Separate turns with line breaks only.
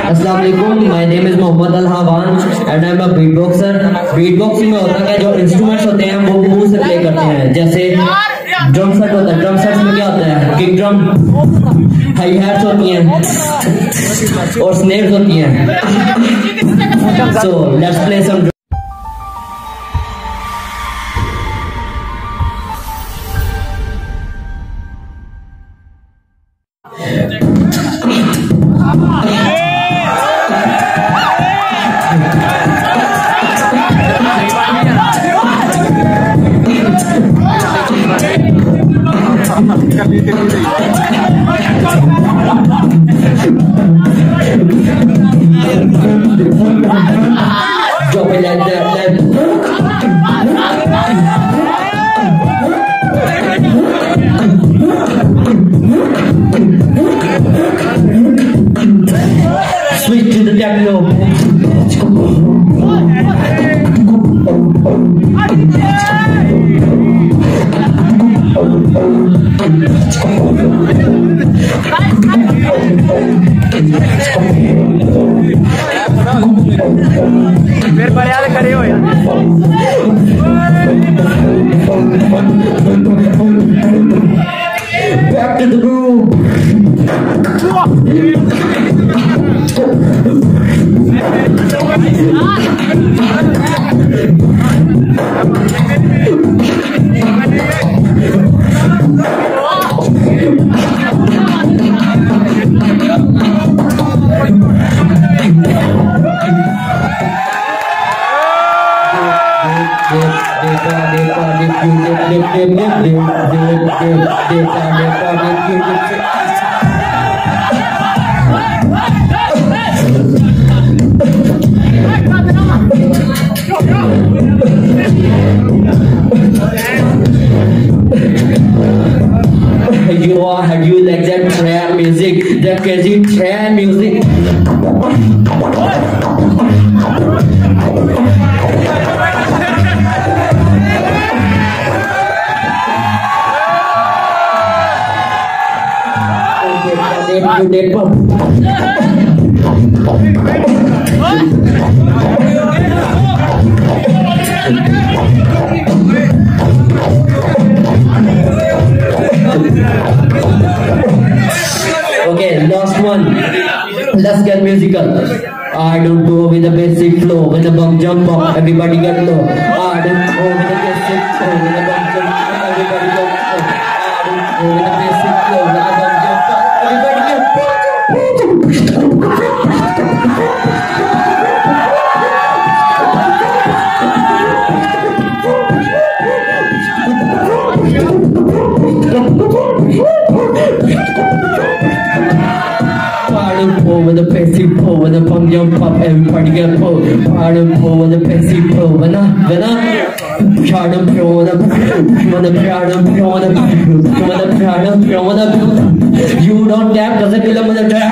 Assalamualaikum, my name is Mohammad Al-Hawan and I am a beatboxer. Beatboxing में होता है जो इंस्ट्रूमेंट्स होते हैं वो मुंह से प्ले करते हैं, जैसे ड्रम सेट होता है। ड्रम सेट्स में क्या होता है? किक ड्रम, हाई हैट्स होती हैं और स्नेयर्स होती हैं। So let's play some drop it like that, switch to the techno.
फिर बढ़िया से खड़े हो यार।
Back to the groove. Have you like that trap music, that crazy trap music? Okay, last one. Let's get musical. I don't go with the basic flow. When the bump jump up, everybody get low. I don't go with the basic flow. When the bump jump up, everybody get low. I don't go with the basic flow. When the bump jump up, everybody get low. With the basic pull, when the pump jump up, everybody get pulled. Pardon pull with the basic pull, when I pardon pull, when the pardon pull, when the you don't tap, doesn't kill him with a trap.